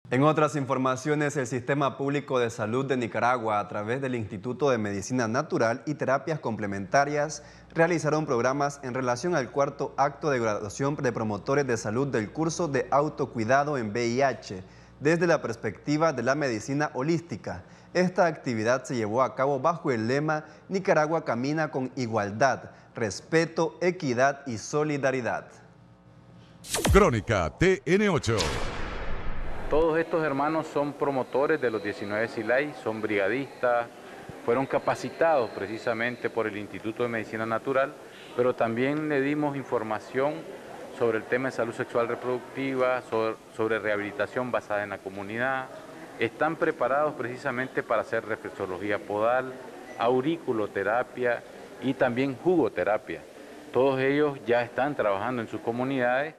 En otras informaciones, el Sistema Público de Salud de Nicaragua, a través del Instituto de Medicina Natural y Terapias Complementarias, realizaron programas en relación al cuarto acto de graduación de promotores de salud del curso de autocuidado en VIH, desde la perspectiva de la medicina holística. Esta actividad se llevó a cabo bajo el lema Nicaragua camina con igualdad, respeto, equidad y solidaridad. Crónica TN8. Todos estos hermanos son promotores de los 19 SILAI, son brigadistas, fueron capacitados precisamente por el Instituto de Medicina Natural, pero también le dimos información sobre el tema de salud sexual reproductiva, sobre rehabilitación basada en la comunidad. Están preparados precisamente para hacer reflexología podal, auriculoterapia y también jugoterapia. Todos ellos ya están trabajando en sus comunidades